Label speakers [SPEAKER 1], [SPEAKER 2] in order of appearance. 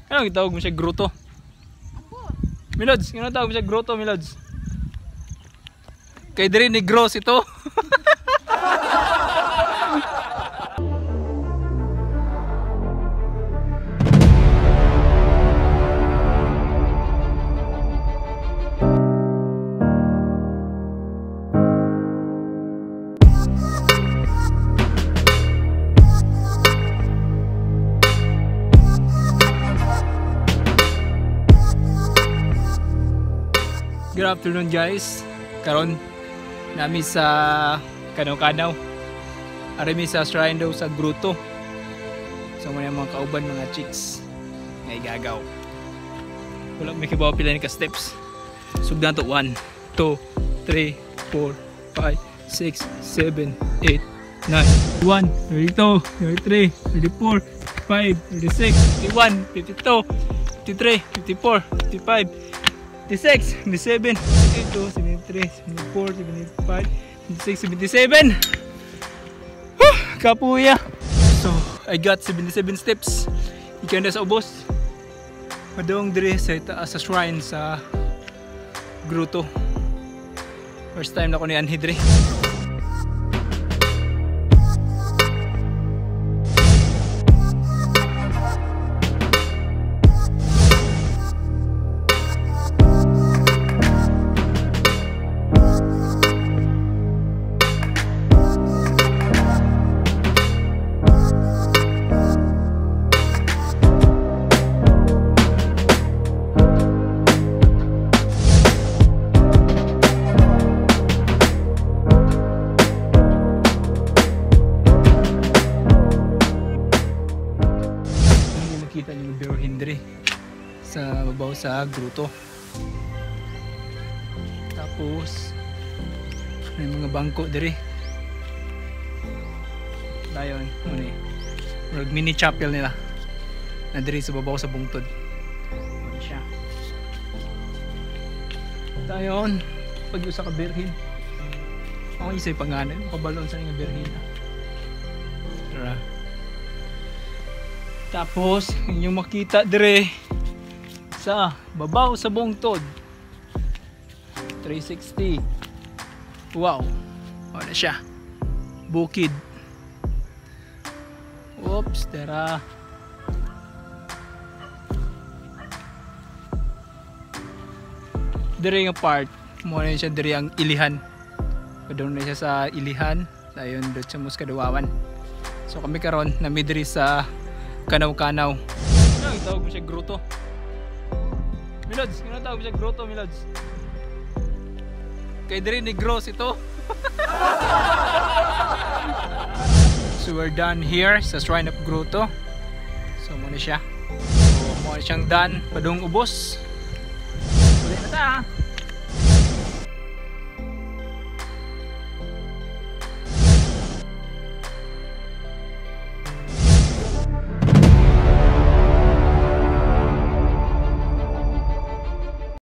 [SPEAKER 1] Ano gitawag mo siya grotto? Milods, ano tawag mo siya grotto, Milods? Kay diri ni Gross ito. Good afternoon guys. Karon nami sa Kanaw-Kanaw. Arami sa shrine daw sa grotto. So mga kauban mga chicks nga igagaw. Wala may kibaw pila ni ka steps. Sugdan to 1 2 3 4 5 6 7 8 9 1 32 33 34 5 36 51 52 53 54 55 56, 57, 72, 73, 74, 75, 76, 77. Kapuya. So, I got 77 steps. Ikan na sa ubos. Madawang dire sa itaas sa shrine sa grotto. First time na ko ni Anhidre. Kita niyo yung Birhen dire sa babaw sa grotto. Tapos may mga bangko dire. Dayon, muna mini chapel nila na dire sa babaw sa bungtod. Ano siya? Dayon, pag usa ka Birhen. Ako isay pangalan, kabalon sa nga Birhen. Tara. Tapos inyong makita dire sa babaw sa bungtod 360. Wow, wala siya bukid. Oops, tara. Dire yung part muna siya dire ang ilihan. Padung na siya sa ilihan. Dayon dot sa Muskadawawan. So kami karon nami dire sa Kanaw-Kanaw. Ano itawag mo siya grotto? Milods, ano tawag mo siya grotto, Milods? Kay diri ni Gross ito. So we're done here sa Shrine of Grotto. So muna siya. So muna siyang done. Padung ubos. Ulit na ta.